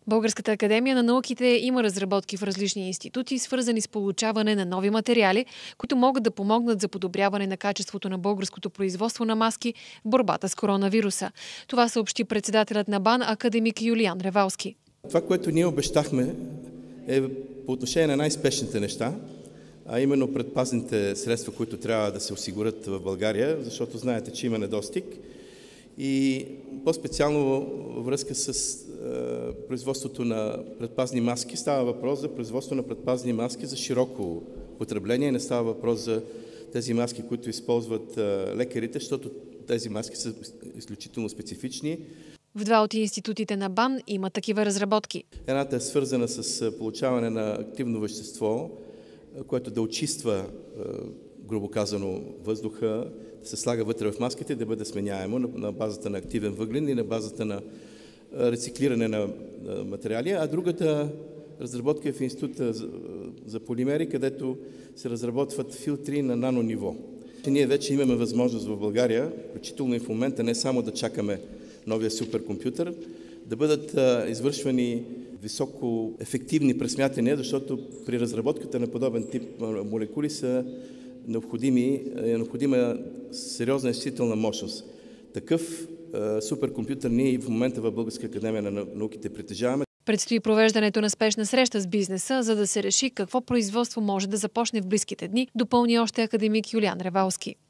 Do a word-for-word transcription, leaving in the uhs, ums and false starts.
Българската академия на науките има разработки в различни институти, свързани с получаване на нови материали, които могат да помогнат за подобряване на качеството на българското производство на маски в борбата с коронавируса. Това съобщи председателят на БАН академик Юлиан Ревалски. Това, което ние обещахме, е по отношение на най-спешните неща, а именно предпазните средства, които трябва да се осигурят в България, защото знаете, че има недостиг. И по-специално във връзка с е, производството на предпазни маски става въпрос за производство на предпазни маски за широко потребление. Не става въпрос за тези маски, които използват е, лекарите, защото тези маски са изключително специфични. В два от институтите на БАН има такива разработки. Едната е свързана с получаване на активно вещество, което да очиства, грубо казано, въздуха, да се слага вътре в маските и да бъде сменяемо на базата на активен въглен и на базата на рециклиране на материали. А другата разработка е в Института за полимери, където се разработват филтри на нано ниво. Ние вече имаме възможност в България, включително и в момента, не само да чакаме новия суперкомпютър, да бъдат извършвани високо ефективни пресмятания, защото при разработката на подобен тип молекули са необходими, е необходима сериозна изчислителна мощност. Такъв е, суперкомпютър ние и в момента в Българска академия на науките притежаваме. Предстои провеждането на спешна среща с бизнеса, за да се реши какво производство може да започне в близките дни, допълни още академик Юлиан Ревалски.